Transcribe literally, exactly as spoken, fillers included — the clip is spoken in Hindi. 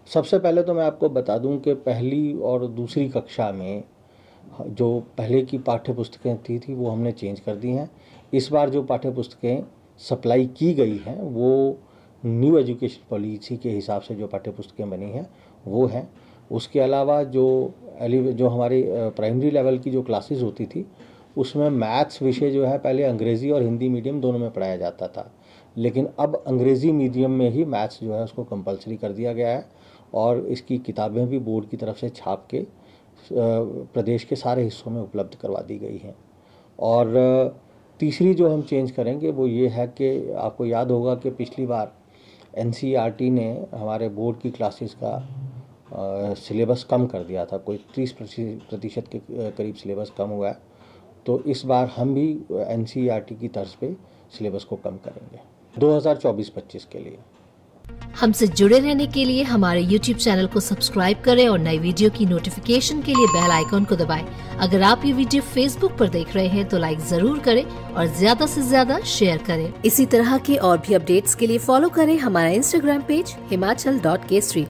सबसे पहले तो मैं आपको बता दूं कि पहली और दूसरी कक्षा में जो पहले की पाठ्य पुस्तकें थी थी वो हमने चेंज कर दी हैं। इस बार जो पाठ्य पुस्तकें सप्लाई की गई हैं वो न्यू एजुकेशन पॉलिसी के हिसाब से जो पाठ्य पुस्तकें बनी हैं वो हैं। उसके अलावा जो जो हमारी प्राइमरी लेवल की जो क्लासेस होती थी उसमें मैथ्स विषय जो है पहले अंग्रेज़ी और हिंदी मीडियम दोनों में पढ़ाया जाता था, लेकिन अब अंग्रेज़ी मीडियम में ही मैथ्स जो है उसको कंपलसरी कर दिया गया है और इसकी किताबें भी बोर्ड की तरफ से छाप के प्रदेश के सारे हिस्सों में उपलब्ध करवा दी गई हैं। और तीसरी जो हम चेंज करेंगे वो ये है कि आपको याद होगा कि पिछली बार N C E R T ने हमारे बोर्ड की क्लासेस का सिलेबस कम कर दिया था, कोई तीस प्रतिशत के करीब सिलेबस कम हुआ है। तो इस बार हम भी N C E R T की तर्ज पे सिलेबस को कम करेंगे दो हज़ार चौबीस पच्चीस के लिए। हमसे जुड़े रहने के लिए हमारे यूट्यूब चैनल को सब्सक्राइब करें और नई वीडियो की नोटिफिकेशन के लिए बेल आइकॉन को दबाएं। अगर आप ये वीडियो फेसबुक पर देख रहे हैं तो लाइक जरूर करें और ज्यादा से ज्यादा शेयर करें। इसी तरह के और भी अपडेट्स के लिए फॉलो करें हमारा Instagram page Himachal dot Kesari.